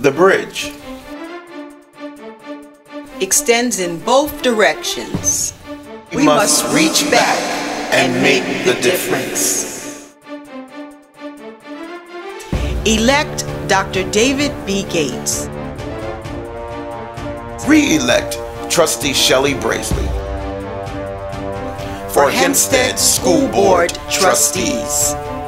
The bridge extends in both directions. We must reach back and make the difference. Elect Dr. David B. Gates. Re-elect Trustee Shelly Brazley for Hempstead School Board Trustees.